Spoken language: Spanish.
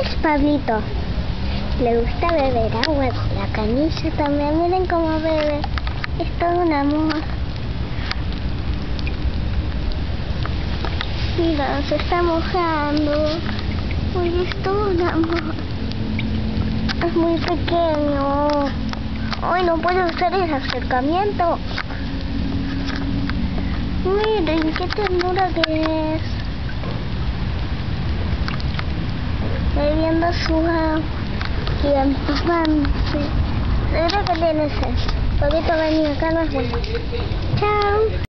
es Pablito. Le gusta beber agua de la canilla también. Miren cómo bebe. Es todo un amor. Mira, se está mojando. Uy, es todo un amor. Es muy pequeño. Ay, no puedo hacer ese acercamiento. Miren, qué ternura que es. Bebiendo su agua y empapándose. Seguro que tiene sed. Poquito venir acá, no es bueno. Chao.